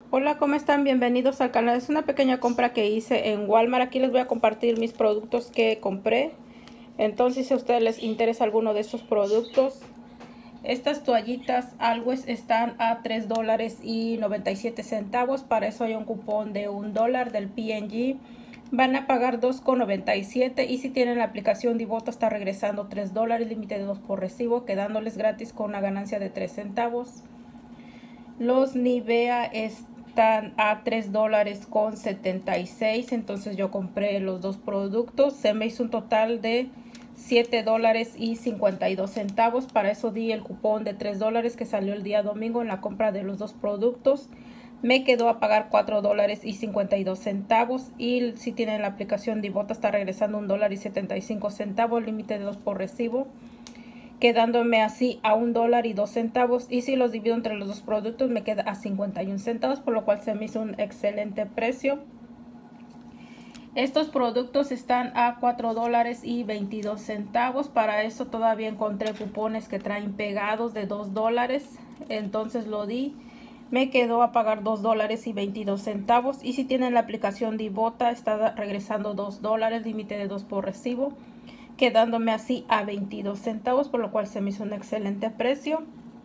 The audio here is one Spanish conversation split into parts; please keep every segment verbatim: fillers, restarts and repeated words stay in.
Hola, ¿cómo están? Bienvenidos al canal. Es una pequeña compra que hice en Walmart. Aquí les voy a compartir mis productos que compré. Entonces, si a ustedes les interesa alguno de estos productos, estas toallitas Always están a tres dólares y noventa y siete centavos. Para eso hay un cupón de un dólar del P and G. Van a pagar dos con noventa y siete y si tienen la aplicación Divota está regresando tres dólares, límite de dos por recibo, quedándoles gratis con una ganancia de tres centavos. Los Nivea están a tres dólares con setenta y seis, entonces yo compré los dos productos. Se me hizo un total de siete dólares y cincuenta y dos centavos. Para eso di el cupón de tres dólares que salió el día domingo en la compra de los dos productos. Me quedó a pagar cuatro dólares y cincuenta y dos centavos. Y si tienen la aplicación Divota está regresando un dólar y setenta y cinco centavos, límite de dos por recibo, quedándome así a un dólar y dos centavos. Y si los divido entre los dos productos me queda a cincuenta y un centavos, por lo cual se me hizo un excelente precio. Estos productos están a cuatro dólares y veintidós centavos. Para eso todavía encontré cupones que traen pegados de dos dólares, entonces lo di. Me quedó a pagar dos dólares y veintidós centavos. Y si tienen la aplicación Divota está regresando dos dólares, límite de dos por recibo, quedándome así a veintidós centavos, por lo cual se me hizo un excelente precio.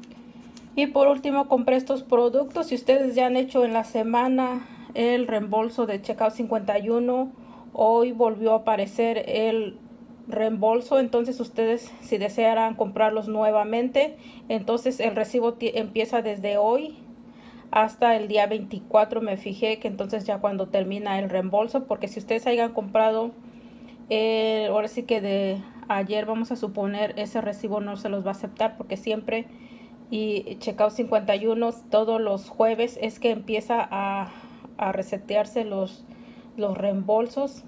Y por último compré estos productos. Si ustedes ya han hecho en la semana el reembolso de Checkout cincuenta y uno, hoy volvió a aparecer el reembolso. Entonces ustedes, si desearan comprarlos nuevamente, entonces el recibo empieza desde hoy hasta el día veinticuatro. Me fijé que entonces ya cuando termina el reembolso, porque si ustedes hayan comprado eh, ahora sí que de ayer, vamos a suponer, ese recibo no se los va a aceptar, porque siempre y Checkout cincuenta y uno todos los jueves es que empieza a, a resetearse los, los reembolsos.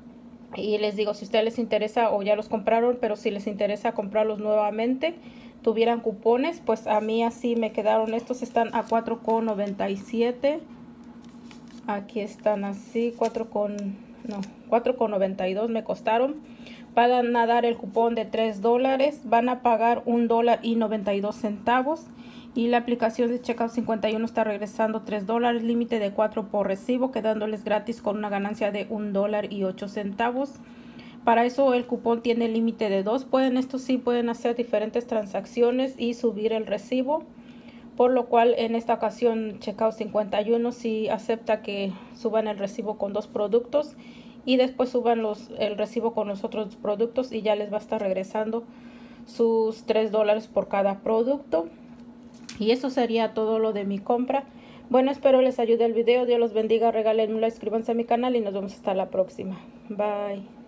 Y les digo, si a ustedes les interesa o ya los compraron, pero si les interesa comprarlos nuevamente, tuvieran cupones, pues a mí así me quedaron. Estos están a cuatro con noventa y siete. Aquí están así, cuatro con no, cuatro con noventa y dos me costaron. Van a dar el cupón de tres dólares, van a pagar un dólar y noventa y dos centavos. Y la aplicación de Checkout cincuenta y uno está regresando tres dólares, límite de cuatro por recibo, quedándoles gratis con una ganancia de un dólar y ocho centavos. Para eso el cupón tiene límite de dos. Pueden, esto sí, pueden hacer diferentes transacciones y subir el recibo. Por lo cual en esta ocasión Checkout cincuenta y uno sí acepta que suban el recibo con dos productos y después suban los, el recibo con los otros productos, y ya les va a estar regresando sus tres dólares por cada producto. Y eso sería todo lo de mi compra. Bueno, espero les ayude el video. Dios los bendiga, regalen un like, suscríbanse a mi canal y nos vemos hasta la próxima. Bye.